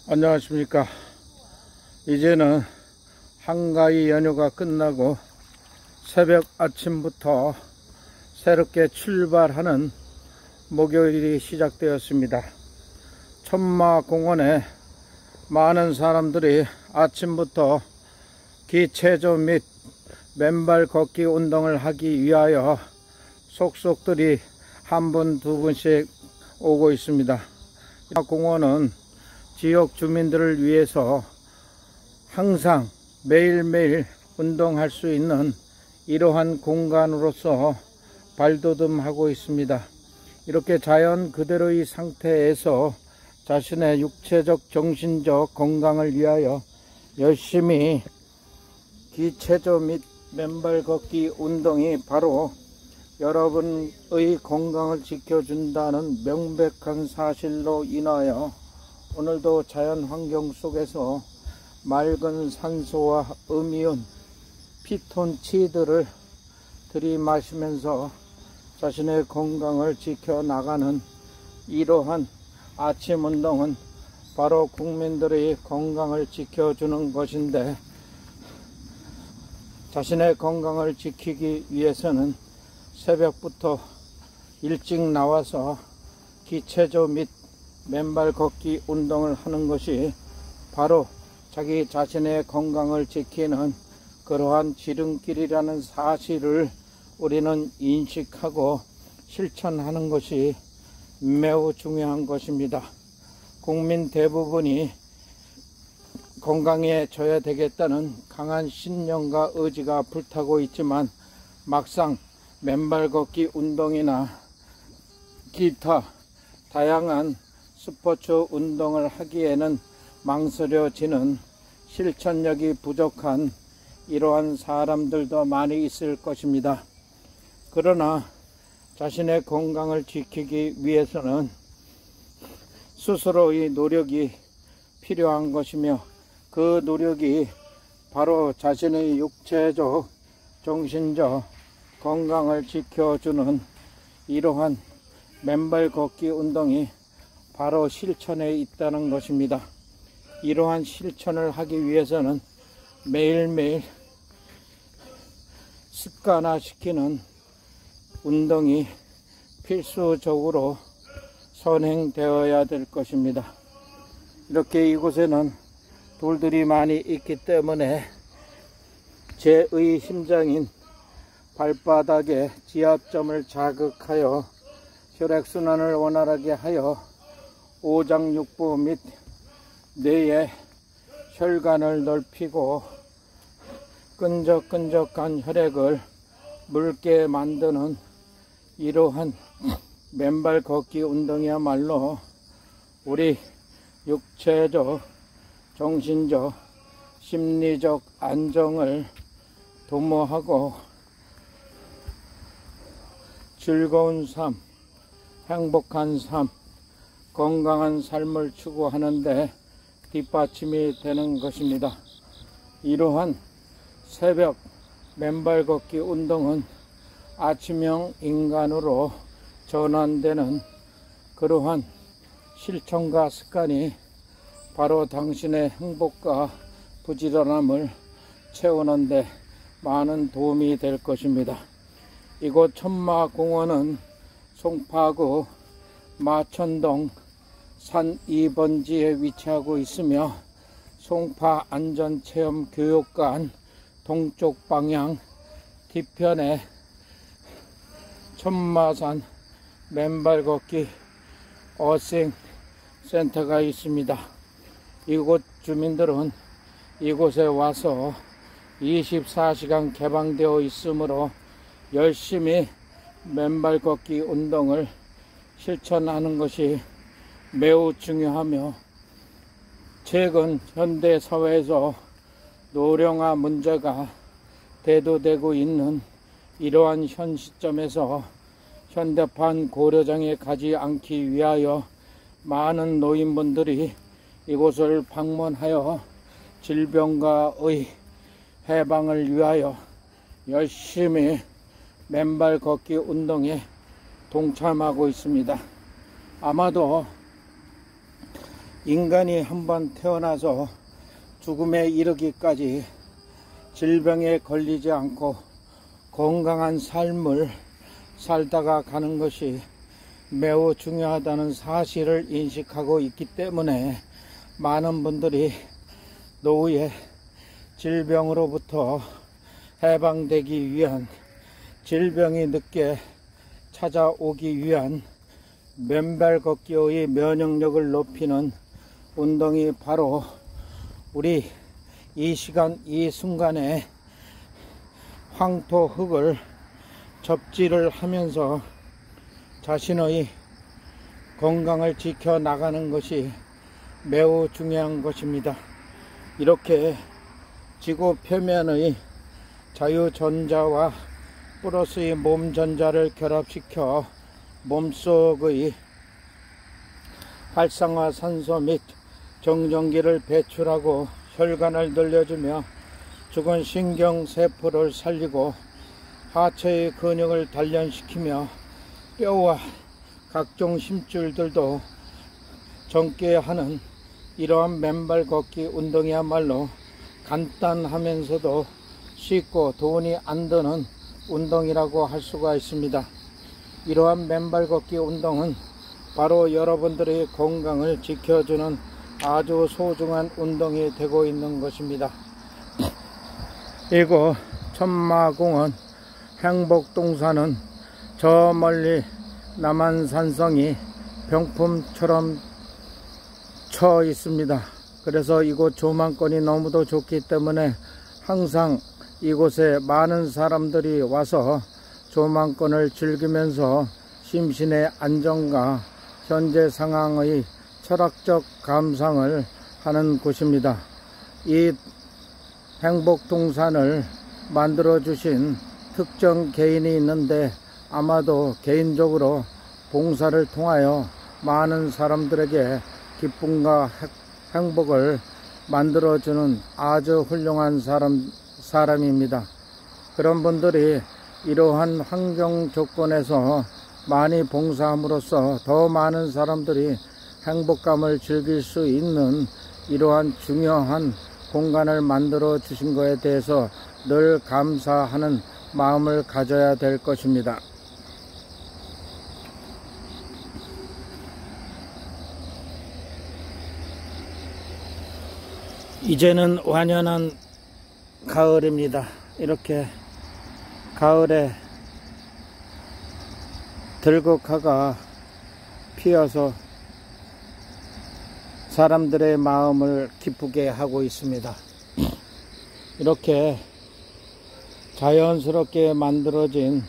안녕하십니까. 이제는 한가위 연휴가 끝나고 새벽 아침부터 새롭게 출발하는 목요일이 시작되었습니다. 천마공원에 많은 사람들이 아침부터 기체조 및 맨발 걷기 운동을 하기 위하여 속속들이 한 분, 두 분씩 오고 있습니다. 공원은 지역 주민들을 위해서 항상 매일매일 운동할 수 있는 이러한 공간으로서 발돋움하고 있습니다. 이렇게 자연 그대로의 상태에서 자신의 육체적, 정신적 건강을 위하여 열심히 기체조 및 맨발 걷기 운동이 바로 여러분의 건강을 지켜준다는 명백한 사실로 인하여 오늘도 자연 환경 속에서 맑은 산소와 음이온 피톤치드를 들이마시면서 자신의 건강을 지켜나가는 이러한 아침 운동은 바로 국민들의 건강을 지켜주는 것인데, 자신의 건강을 지키기 위해서는 새벽부터 일찍 나와서 기체조 및 맨발 걷기 운동을 하는 것이 바로 자기 자신의 건강을 지키는 그러한 지름길이라는 사실을 우리는 인식하고 실천하는 것이 매우 중요한 것입니다. 국민 대부분이 건강해져야 되겠다는 강한 신념과 의지가 불타고 있지만 막상 맨발 걷기 운동이나 기타 다양한 스포츠 운동을 하기에는 망설여지는 실천력이 부족한 이러한 사람들도 많이 있을 것입니다. 그러나 자신의 건강을 지키기 위해서는 스스로의 노력이 필요한 것이며, 그 노력이 바로 자신의 육체적, 정신적 건강을 지켜주는 이러한 맨발 걷기 운동이 바로 실천에 있다는 것입니다. 이러한 실천을 하기 위해서는 매일매일 습관화시키는 운동이 필수적으로 선행되어야 될 것입니다. 이렇게 이곳에는 돌들이 많이 있기 때문에 제의 심장인 발바닥에 지압점을 자극하여 혈액순환을 원활하게 하여 오장육부 및 뇌의 혈관을 넓히고 끈적끈적한 혈액을 묽게 만드는 이러한 맨발 걷기 운동이야말로 우리 육체적, 정신적, 심리적 안정을 도모하고 즐거운 삶, 행복한 삶, 건강한 삶을 추구하는데 뒷받침이 되는 것입니다. 이러한 새벽 맨발 걷기 운동은 아침형 인간으로 전환되는 그러한 실천과 습관이 바로 당신의 행복과 부지런함을 채우는 데 많은 도움이 될 것입니다. 이곳 천마공원은 송파구 마천동 산 2번지에 위치하고 있으며 송파 안전체험교육관 동쪽 방향 뒤편에 천마산 맨발 걷기 어싱 센터가 있습니다. 이곳 주민들은 이곳에 와서 24시간 개방되어 있으므로 열심히 맨발 걷기 운동을 실천하는 것이 매우 중요하며, 최근 현대사회에서 노령화 문제가 대두되고 있는 이러한 현 시점에서 현대판 고려장에 가지 않기 위하여 많은 노인분들이 이곳을 방문하여 질병과의 해방을 위하여 열심히 맨발 걷기 운동에 동참하고 있습니다. 아마도 인간이 한번 태어나서 죽음에 이르기까지 질병에 걸리지 않고 건강한 삶을 살다가 가는 것이 매우 중요하다는 사실을 인식하고 있기 때문에 많은 분들이 노후에 질병으로부터 해방되기 위한, 질병이 늦게 찾아오기 위한 맨발 걷기의 면역력을 높이는 운동이 바로 우리 이 시간 이 순간에 황토흙을 접지를 하면서 자신의 건강을 지켜 나가는 것이 매우 중요한 것입니다. 이렇게 지구 표면의 자유전자와 플러스의 몸전자를 결합시켜 몸속의 활성화산소 및 정전기를 배출하고 혈관을 늘려주며 죽은 신경세포를 살리고 하체의 근육을 단련시키며 뼈와 각종 힘줄들도 젊게 하는 이러한 맨발 걷기 운동이야말로 간단하면서도 쉽고 돈이 안 드는 운동이라고 할 수가 있습니다. 이러한 맨발 걷기 운동은 바로 여러분들의 건강을 지켜주는 아주 소중한 운동이 되고 있는 것입니다. 이곳 천마공원 행복동산은 저 멀리 남한산성이 병풍처럼 쳐 있습니다. 그래서 이곳 조망권이 너무도 좋기 때문에 항상 이곳에 많은 사람들이 와서 조망권을 즐기면서 심신의 안정과 현재 상황의 철학적 감상을 하는 곳입니다. 이 행복동산을 만들어 주신 특정 개인이 있는데 아마도 개인적으로 봉사를 통하여 많은 사람들에게 기쁨과 행복을 만들어주는 아주 훌륭한 사람입니다. 그런 분들이 이러한 환경 조건에서 많이 봉사함으로써 더 많은 사람들이 행복감을 즐길 수 있는 이러한 중요한 공간을 만들어 주신 것에 대해서 늘 감사하는 마음을 가져야 될 것입니다. 이제는 완연한 가을입니다. 이렇게 가을에 들국화가 피어서 사람들의 마음을 기쁘게 하고 있습니다. 이렇게 자연스럽게 만들어진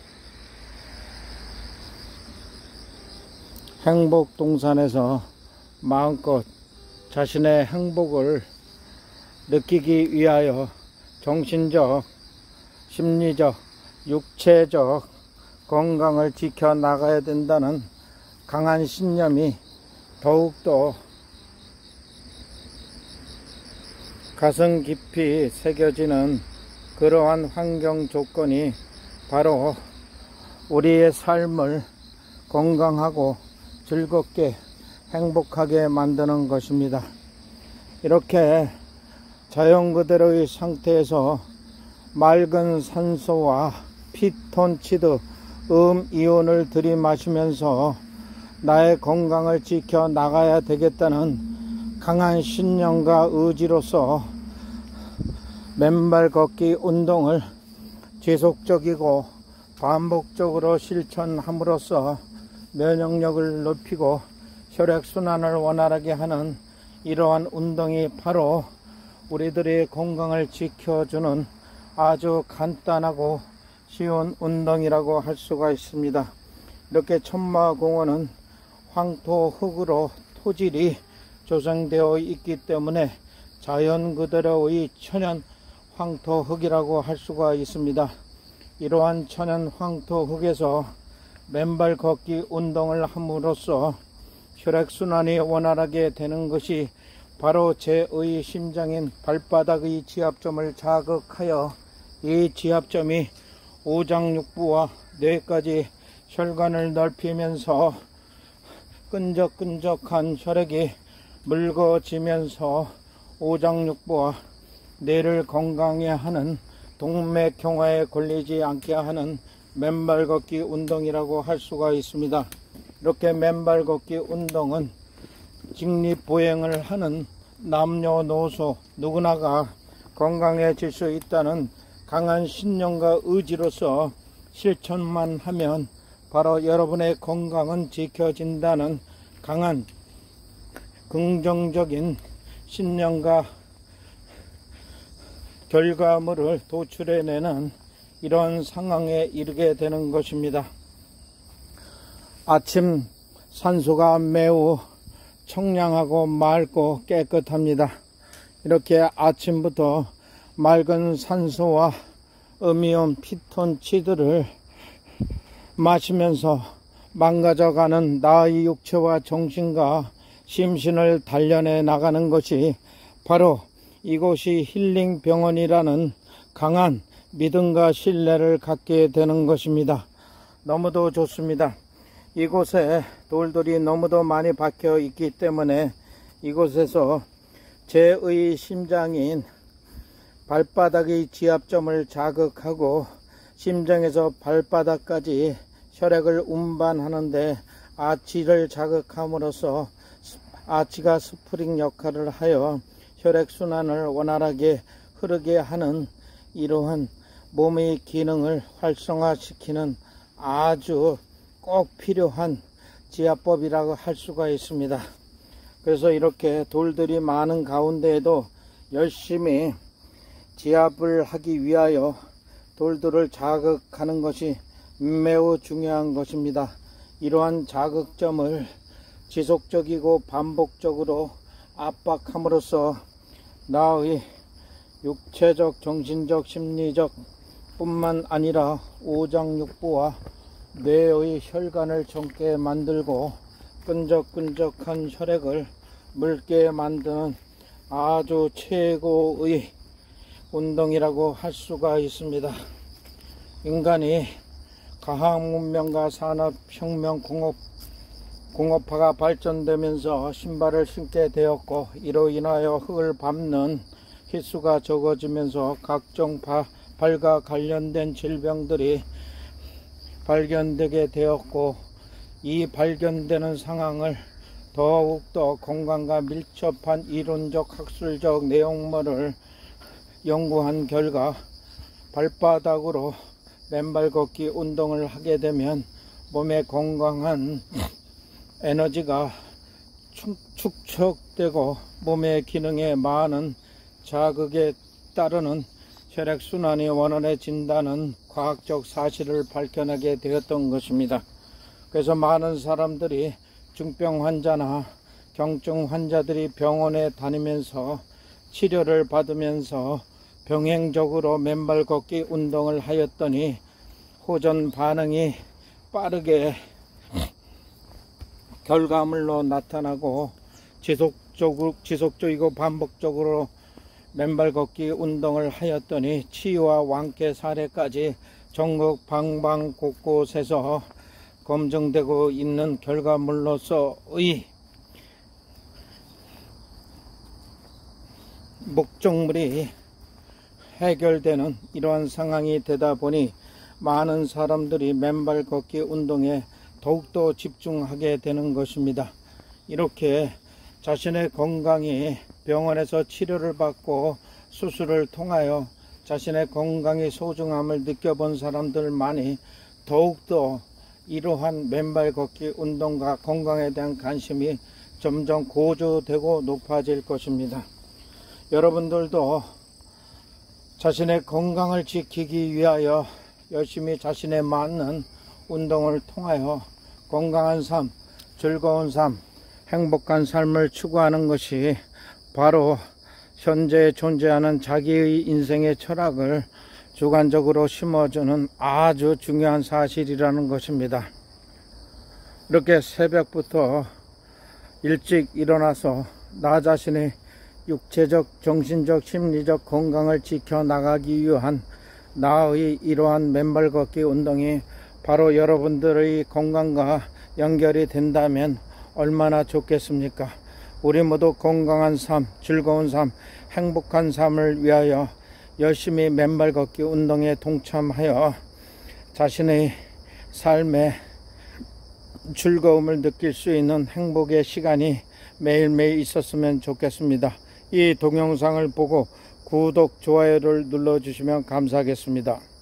행복동산에서 마음껏 자신의 행복을 느끼기 위하여 정신적, 심리적, 육체적 건강을 지켜 나가야 된다는 강한 신념이 더욱더 가슴 깊이 새겨지는 그러한 환경 조건이 바로 우리의 삶을 건강하고 즐겁게 행복하게 만드는 것입니다. 이렇게 자연 그대로의 상태에서 맑은 산소와 피톤치드, 이온을 들이마시면서 나의 건강을 지켜 나가야 되겠다는 강한 신념과 의지로서 맨발 걷기 운동을 지속적이고 반복적으로 실천함으로써 면역력을 높이고 혈액순환을 원활하게 하는 이러한 운동이 바로 우리들의 건강을 지켜주는 아주 간단하고 쉬운 운동이라고 할 수가 있습니다. 이렇게 천마공원은 황토흙으로 토질이 조성되어 있기 때문에 자연 그대로의 천연 황토흙이라고 할 수가 있습니다. 이러한 천연 황토흙에서 맨발 걷기 운동을 함으로써 혈액순환이 원활하게 되는 것이 바로 제의 심장인 발바닥의 지압점을 자극하여 이 지압점이 오장육부와 뇌까지 혈관을 넓히면서 끈적끈적한 혈액이 묽어지면서 오장육부와 뇌를 건강해 하는 동맥경화에 걸리지 않게 하는 맨발 걷기 운동이라고 할 수가 있습니다. 이렇게 맨발 걷기 운동은 직립보행을 하는 남녀노소 누구나가 건강해질 수 있다는 강한 신념과 의지로서 실천만 하면 바로 여러분의 건강은 지켜진다는 강한 긍정적인 신념과 결과물을 도출해내는 이런 상황에 이르게 되는 것입니다. 아침 산소가 매우 청량하고 맑고 깨끗합니다. 이렇게 아침부터 맑은 산소와 음이온 피톤치드를 마시면서 망가져가는 나의 육체와 정신과 심신을 단련해 나가는 것이 바로 이곳이 힐링 병원이라는 강한 믿음과 신뢰를 갖게 되는 것입니다. 너무도 좋습니다. 이곳에 돌들이 너무도 많이 박혀 있기 때문에 이곳에서 제의 심장인 발바닥의 지압점을 자극하고 심장에서 발바닥까지 혈액을 운반하는데 아치를 자극함으로써 아치가 스프링 역할을 하여 혈액순환을 원활하게 흐르게 하는 이러한 몸의 기능을 활성화시키는 아주 꼭 필요한 지압법이라고 할 수가 있습니다. 그래서 이렇게 돌들이 많은 가운데에도 열심히 지압을 하기 위하여 돌들을 자극하는 것이 매우 중요한 것입니다. 이러한 자극점을 지속적이고 반복적으로 압박함으로써 나의 육체적, 정신적, 심리적 뿐만 아니라 오장육부와 뇌의 혈관을 젊게 만들고 끈적끈적한 혈액을 묽게 만드는 아주 최고의 운동이라고 할 수가 있습니다. 인간이 과학문명과 산업혁명 공업화가 발전되면서 신발을 신게 되었고 이로 인하여 흙을 밟는 휘수가 적어지면서 각종 발과 관련된 질병들이 발견되게 되었고 이 발견되는 상황을 더욱더 건강과 밀접한 이론적 학술적 내용물을 연구한 결과 발바닥으로 맨발 걷기 운동을 하게 되면 몸에 건강한 에너지가 축적되고 몸의 기능에 많은 자극에 따르는 혈액순환이 원활해진다는 과학적 사실을 밝혀내게 되었던 것입니다. 그래서 많은 사람들이 중병 환자나 경증 환자들이 병원에 다니면서 치료를 받으면서 병행적으로 맨발 걷기 운동을 하였더니 호전 반응이 빠르게 결과물로 나타나고 지속적이고 반복적으로 맨발 걷기 운동을 하였더니 치유와 완쾌 사례까지 전국 방방 곳곳에서 검증되고 있는 결과물로서의 목적물이 해결되는 이러한 상황이 되다 보니 많은 사람들이 맨발 걷기 운동에 더욱더 집중하게 되는 것입니다. 이렇게 자신의 건강이 병원에서 치료를 받고 수술을 통하여 자신의 건강의 소중함을 느껴본 사람들만이 더욱더 이러한 맨발 걷기 운동과 건강에 대한 관심이 점점 고조되고 높아질 것입니다. 여러분들도 자신의 건강을 지키기 위하여 열심히 자신에 맞는 운동을 통하여 건강한 삶, 즐거운 삶, 행복한 삶을 추구하는 것이 바로 현재 존재하는 자기의 인생의 철학을 주관적으로 심어주는 아주 중요한 사실이라는 것입니다. 이렇게 새벽부터 일찍 일어나서 나 자신의 육체적, 정신적, 심리적 건강을 지켜나가기 위한 나의 이러한 맨발 걷기 운동이 바로 여러분들의 건강과 연결이 된다면 얼마나 좋겠습니까? 우리 모두 건강한 삶, 즐거운 삶, 행복한 삶을 위하여 열심히 맨발 걷기 운동에 동참하여 자신의 삶에 즐거움을 느낄 수 있는 행복의 시간이 매일매일 있었으면 좋겠습니다. 이 동영상을 보고 구독, 좋아요를 눌러주시면 감사하겠습니다.